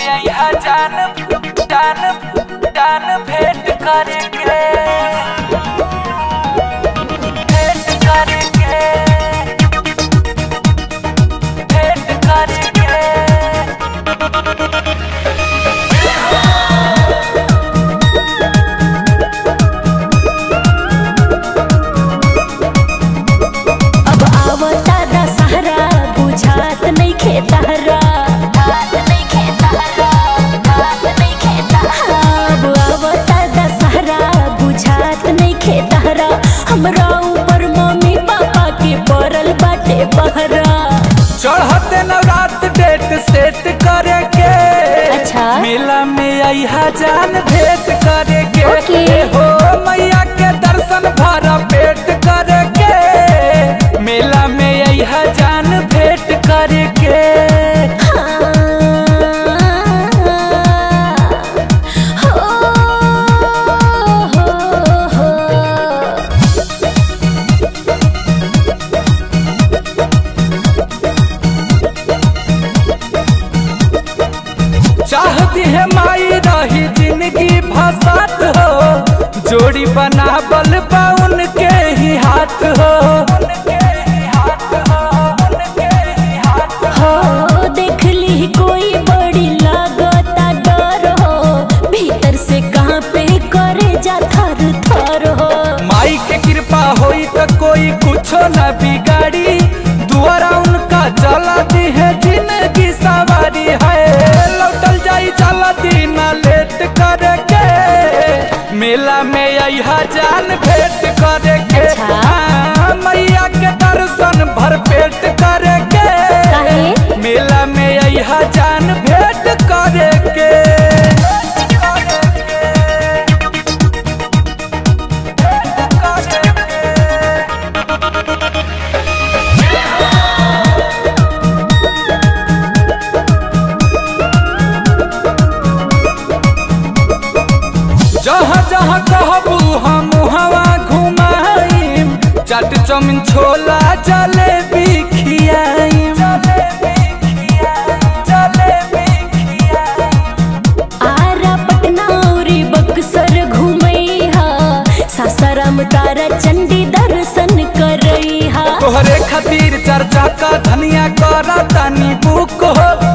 यहाँ जान जान जान भेंट करके भेंट करके भेंट करके। अब आवता दशहरा बुझात नहीं खेतहरा हमरा ऊपर मम्मी पापा के पड़ल बाटे बहरा। चढ़ते नवरात डेट सेट करे के अच्छा मेला में आइहा जान भेंट करे के हो मैया के दर्शन भरा पेट करे के मेला में आइहा जान भेंट करे के। चाहती है माई रही जिंदगी भसात हो जोड़ी बनावल बा उनके ही हाथ हो देख ली कोई बड़ी लागता डर हो भीतर से कहाँ पे करे जा थर थर हो। माई के कृपा होई तो कोई कुछो न बिगाड़ी दुआरा उनका चला दी है जिंदगी सवारी है लौटल जाई चला दी ना लेट करे के मेला में आइहा जान भेंट करे के। मैया के दर्शन भर पेट करे के मेला में आइहा जान भेंट करे के। जहाँ जहाँ कहबू हम हवा घुमाइम चाट चौमिन छोला जलेबी खियाइम आरा पटना औरी बक्सर घूमैहा सासाराम तारा चंडी दर्शन करैहा। तोहरे खातिर चर्चा का धनिया करा तानी बुक हो